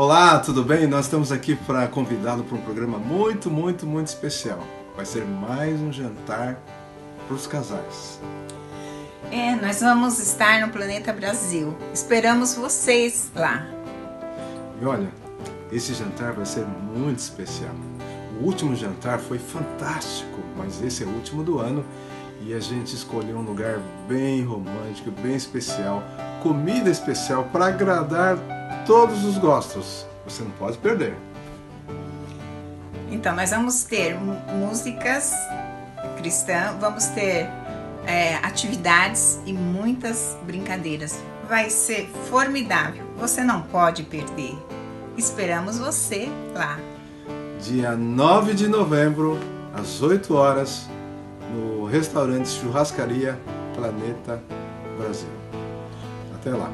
Olá, tudo bem? Nós estamos aqui para convidá-lo para um programa muito especial. Vai ser mais um jantar para os casais. Nós vamos estar no Planeta Brasil. Esperamos vocês lá. E olha, esse jantar vai ser muito especial. O último jantar foi fantástico, mas esse é o último do ano e a gente escolheu um lugar bem romântico, bem especial, comida especial para agradar todos os gostos. Você não pode perder. Então, nós vamos ter músicas cristãs, vamos ter atividades e muitas brincadeiras. Vai ser formidável, você não pode perder. Esperamos você lá. Dia 9 de novembro, às 8 horas, no restaurante Churrascaria Planeta Brasil. Até lá.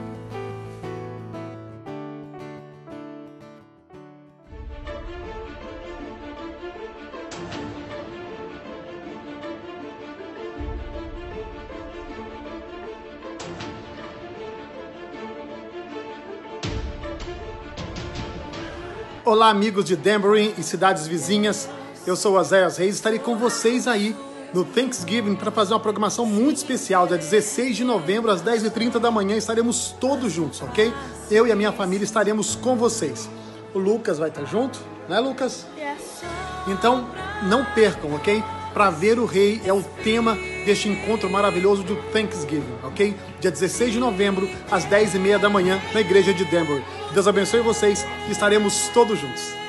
Olá, amigos de Danbury e cidades vizinhas. Eu sou o Oséias Reis e estarei com vocês aí no Thanksgiving para fazer uma programação muito especial. Dia 16 de novembro, às 10h30 da manhã, estaremos todos juntos, ok? Eu e a minha família estaremos com vocês. O Lucas vai estar junto, né, Lucas? Yes. Então, não percam, ok? Para ver o rei é o tema deste encontro maravilhoso do Thanksgiving, ok? Dia 16 de novembro, às 10h30 da manhã, na igreja de Danbury. Deus abençoe vocês e estaremos todos juntos.